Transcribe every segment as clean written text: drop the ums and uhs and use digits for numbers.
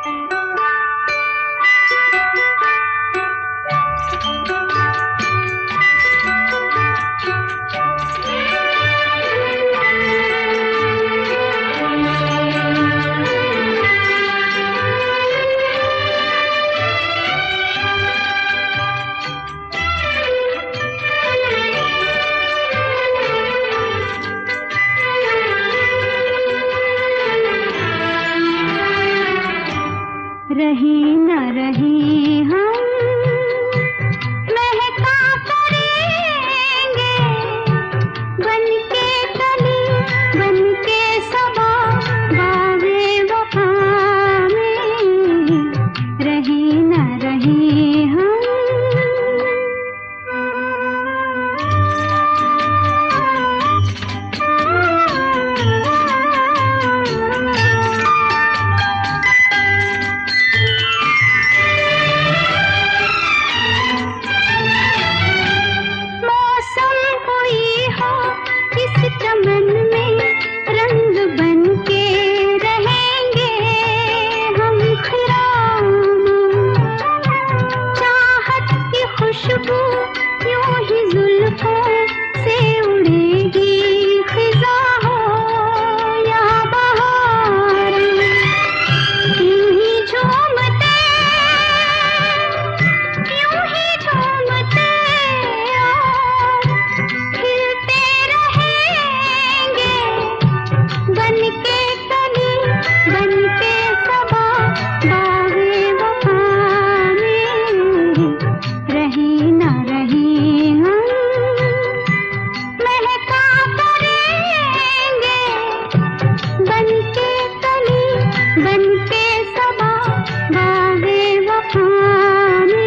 रही न रही हम महका करेंगे, बनके कली बनके सबा बागे वफा में, रही न रही हम। चमन में रंग बनके रहेंगे हम खिराम, चाहत की खुशबू यूं ही जुल्फों से उड़ेगी, खिजा हो या बहार, यूं ही झूमते बनके कली बनके सबा बागे वफा में, रही न रही हम महका करेंगे, बनके कली बनके सबा बागे वफा में।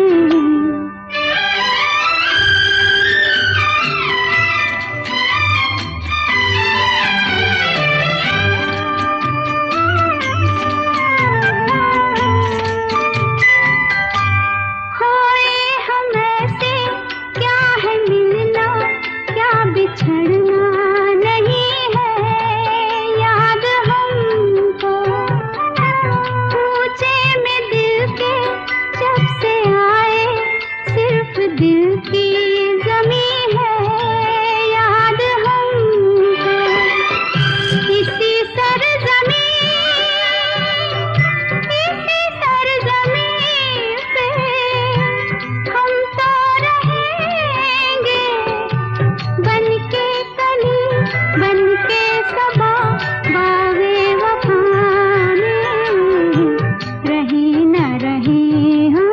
बिछड़ना नहीं है याद हमको, पूछे में दिल के जब से आए, सिर्फ दिल की जमी है याद हमको, इसी सरजमी पे हम तो रहेंगे, बनके कली बनके सबा बागे वफा में, रही न रही हम।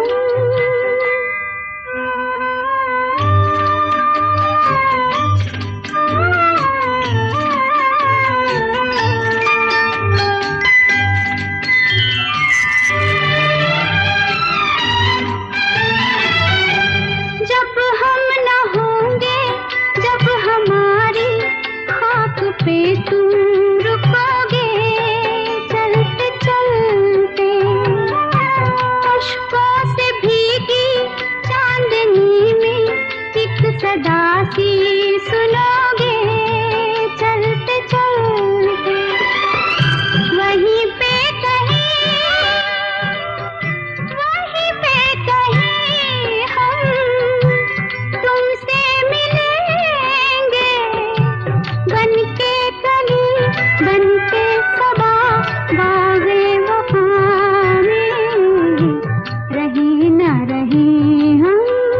जब हम न होंगे, जब हमारी खाक पे तुम रुकोगे, चलते चलते अश्कों से भीगी चांदनी में एक सदा सी सुनोगे, चलते चलते वहीं पे कहीं हम तुमसे मिलेंगे, बनके कली बनके सबा बागे वफा में, रही न रही हम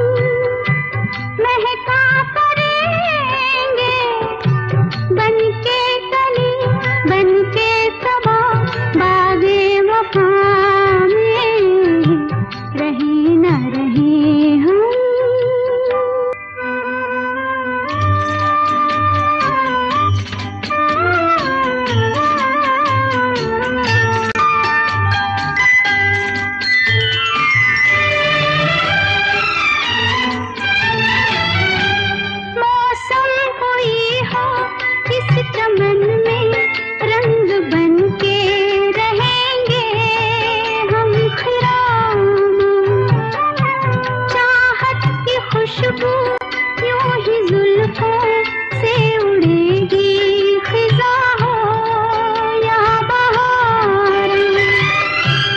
महका करेंगे, बनके कली बनके सबा बागे वफा में, रही न रही हम। मौसम कोई हो इस चमन में रंग बनके रहेंगे हम खिराम, चाहत की खुशबू यूं ही जुल्फों से उड़ेगी, खिजा हो या बहार,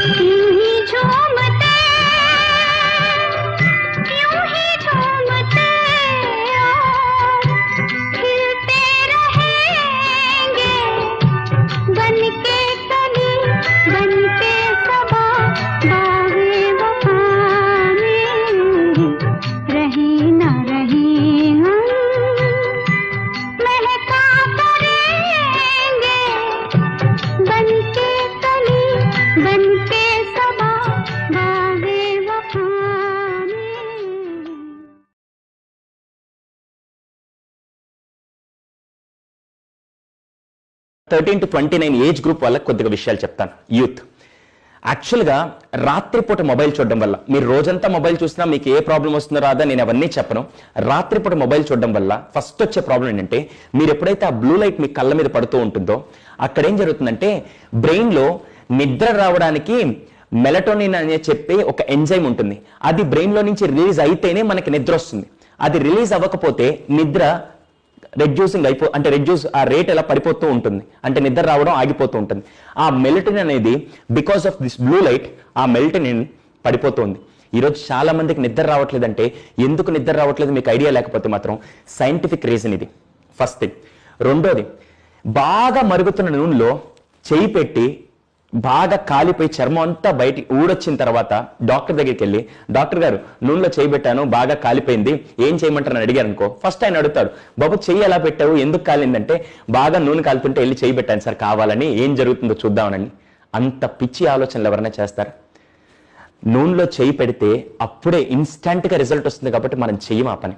13 to 29 ఏజ్ గ్రూప్ వాళ్ళకి కొద్దిగా విషయాలు చెప్తాను. యూత్ యాక్చువల్గా రాత్రిపూట మొబైల్ చూడడం వల్ల, మీరు రోజంతా మొబైల్ చూసినా మీకు ఏ ప్రాబ్లం వస్తుందో రాదా నేను అవన్నీ చెప్పను. రాత్రిపూట మొబైల్ చూడడం వల్ల ఫస్ట్ వచ్చే ప్రాబ్లం ఏంటంటే, మీరు ఎప్పుడైతే ఆ బ్లూ లైట్ మీ కళ్ళ మీద పడుతూ ఉంటుందో అక్కడ ఏం జరుగుతుందంటే, బ్రెయిన్లో నిద్ర రావడానికి మెలటోనిన్ అనే చెప్పి ఒక ఎంజైమ్ ఉంటుంది. అది బ్రెయిన్లో నుంచి రిలీజ్ అయితేనే మనకి నిద్ర వస్తుంది. అది రిలీజ్ అవ్వకపోతే నిద్ర రెడ్యూసింగ్ అంటే రెడ్యూస్ ఆ రేట్ ఎలా పడిపోతూ ఉంటుంది, అంటే నిద్ర రావడం ఆగిపోతూ ఉంటుంది. ఆ మెలటోనిన్ అనేది because of this blue light ఆ మెలటోనిన్ పడిపోతుంది. ఈరోజు చాలా మందికి నిద్ర రావట్లేదంటే ఎందుకు నిద్ర రావట్లేదు మీకు ఐడియా లేకపోతే మాత్రం సైంటిఫిక్ రీజన్ ఇది ఫస్ట్ థింగ్. రెండోది, బాగా మరుగుతున్న నూనెలో చేయి పెట్టి బాగా కాలిపోయి చర్మం అంతా బయటికి ఊడొచ్చిన తర్వాత డాక్టర్ దగ్గరికి వెళ్ళి, డాక్టర్ గారు నూనెలో చేయి పెట్టాను బాగా కాలిపోయింది ఏం చేయమంటారని అడిగారు అనుకో, ఫస్ట్ ఆయన అడుగుతాడు, బాబు చెయ్యి ఎలా పెట్టావు ఎందుకు కాలిందంటే, బాగా నూనె కాలుతుంటే వెళ్ళి చేయి పెట్టాను సార్ కావాలని, ఏం జరుగుతుందో చూద్దామని. అంత పిచ్చి ఆలోచనలు ఎవరైనా చేస్తారు? నూనెలో చేయి పెడితే అప్పుడే ఇన్స్టంట్గా రిజల్ట్ వస్తుంది కాబట్టి మనం చెయ్యం ఆ పని.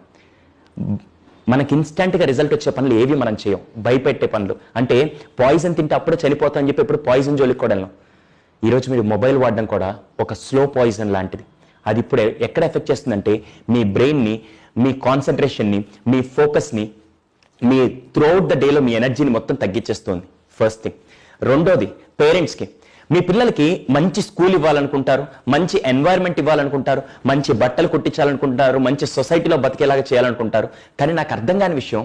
మనకి ఇన్స్టంట్గా రిజల్ట్ వచ్చే పనులు ఏవి మనం చేయం, భయపెట్టే పనులు. అంటే పాయిజన్ తింటే అప్పుడే చనిపోతా అని చెప్పి ఇప్పుడు పాయిజన్ జోలికి కూడా వెళ్ళాం. ఈరోజు మీరు మొబైల్ వాడడం కూడా ఒక స్లో పాయిజన్ లాంటిది. అది ఇప్పుడు ఎక్కడ ఎఫెక్ట్ చేస్తుందంటే, మీ బ్రెయిన్ని, మీ కాన్సన్ట్రేషన్ని, మీ ఫోకస్ని, మీ త్రూఅవుట్ ద డేలో మీ ఎనర్జీని మొత్తం తగ్గించేస్తుంది ఫస్ట్ థింగ్. రెండోది, పేరెంట్స్కి మీ పిల్లలకి మంచి స్కూల్ ఇవ్వాలనుకుంటారు, మంచి ఎన్వైర్న్మెంట్ ఇవ్వాలనుకుంటారు, మంచి బట్టలు కుట్టించాలనుకుంటారు, మంచి సొసైటీలో బతికేలాగా చేయాలనుకుంటారు. కానీ నాకు అర్థం కాని విషయం,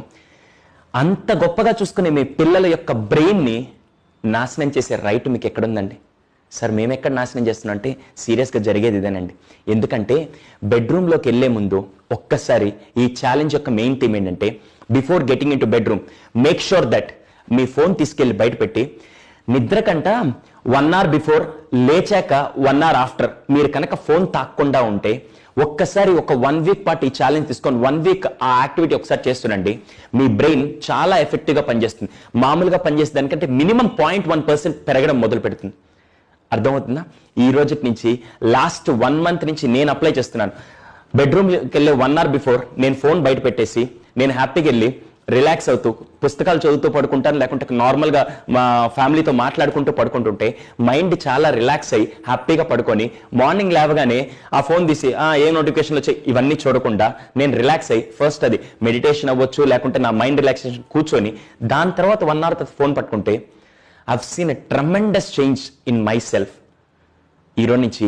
అంత గొప్పగా చూసుకునే మీ పిల్లల యొక్క బ్రెయిన్ని నాశనం చేసే రైట్ మీకు ఎక్కడుందండి? సార్ మేము ఎక్కడ నాశనం చేస్తున్నాం అంటే సీరియస్గా జరిగేది ఇదేనండి. ఎందుకంటే బెడ్రూమ్లోకి వెళ్ళే ముందు ఒక్కసారి ఈ ఛాలెంజ్ యొక్క మెయిన్ థీమ్ ఏంటంటే, before getting in to bedroom make sure that మీ ఫోన్ తీసుకెళ్ళి బయట పెట్టి, నిద్ర కంట 1 hour బిఫోర్, లేచాక 1 hour ఆఫ్టర్ మీరు కనుక ఫోన్ తాక్కుండా ఉంటే, ఒక్కసారి ఒక 1 week పాటు ఈ ఛాలెంజ్ తీసుకొని 1 week ఆ యాక్టివిటీ ఒకసారి చేస్తుండండి, మీ బ్రెయిన్ చాలా ఎఫెక్టివ్గా పనిచేస్తుంది. మామూలుగా పనిచేసే దానికంటే మినిమం 0.1% పెరగడం మొదలు పెడుతుంది. అర్థమవుతుందా? ఈ రోజు నుంచి లాస్ట్ 1 month నుంచి నేను అప్లై చేస్తున్నాను. బెడ్రూమ్కి వెళ్ళే 1 hour బిఫోర్ నేను ఫోన్ బయట పెట్టేసి నేను హ్యాపీగా వెళ్ళి రిలాక్స్ అవుతూ పుస్తకాలు చదువుతూ పడుకుంటాను, లేకుంటే నార్మల్గా మా ఫ్యామిలీతో మాట్లాడుకుంటూ పడుకుంటుంటే మైండ్ చాలా రిలాక్స్ అయ్యి హ్యాపీగా పడుకొని మార్నింగ్ లేవగానే ఆ ఫోన్ తీసి ఏ నోటిఫికేషన్లు వచ్చాయి ఇవన్నీ చూడకుండా నేను రిలాక్స్ అయ్యి ఫస్ట్ అది మెడిటేషన్ అవ్వచ్చు, లేకుంటే నా మైండ్ రిలాక్సేషన్ కూర్చొని దాని తర్వాత 1 hour తర్వాత ఫోన్ పట్టుకుంటే I've seen a tremendous change in myself. ఈరోజు నుంచి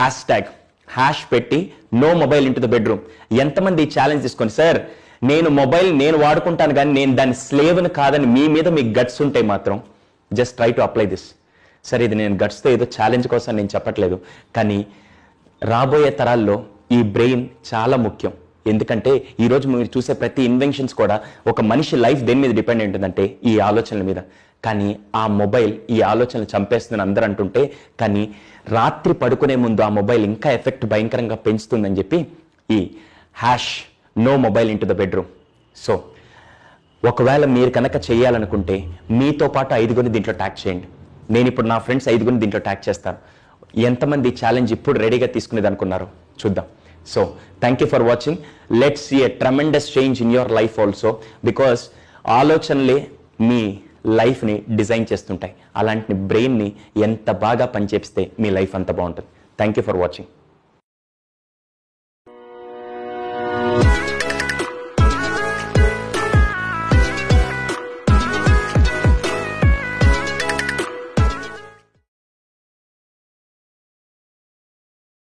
హ్యాష్ పెట్టి no mobile into the bedroom. ఎంతమంది ఈ ఛాలెంజ్ తీసుకొని, సార్ నేను మొబైల్ నేను వాడుకుంటాను కానీ నేను దాని స్లేవ్ని కాదని మీ మీద మీకు గట్స్ ఉంటే మాత్రం just try to apply this. సరే ఇది నేను గట్స్తో ఏదో ఛాలెంజ్ కోసం నేను చెప్పట్లేదు, కానీ రాబోయే తరాల్లో ఈ బ్రెయిన్ చాలా ముఖ్యం. ఎందుకంటే ఈరోజు మీరు చూసే ప్రతి ఇన్వెన్షన్స్ కూడా ఒక మనిషి లైఫ్ దేని మీద డిపెండ్ ఉంటుందంటే ఈ ఆలోచనల మీద. కానీ ఆ మొబైల్ ఈ ఆలోచనలు చంపేస్తుందని అందరూ అంటుంటే, కానీ రాత్రి పడుకునే ముందు ఆ మొబైల్ ఇంకా ఎఫెక్ట్ భయంకరంగా పెంచుతుందని చెప్పి ఈ hash no mobile into the bedroom. So ఒకవేళ మీరు కనుక చేయాలనుకుంటే మీతో పాటు 5 దీంట్లో ట్యాగ్ చేయండి. నేను ఇప్పుడు నా ఫ్రెండ్స్ 5 దీంట్లో ట్యాగ్ చేస్తాను. ఎంతమంది ఛాలెంజ్ ఇప్పుడు రెడీగా తీసుకునేది అనుకున్నారు చూద్దాం. So thank you for watching. Let's see a tremendous change in your life also, because ఆలోచనలే మీ లైఫ్ని డిజైన్ చేస్తుంటాయి. అలాంటి బ్రెయిన్ని ఎంత బాగా పనిచేపిస్తే మీ లైఫ్ అంత బాగుంటుంది. Thank you for watching.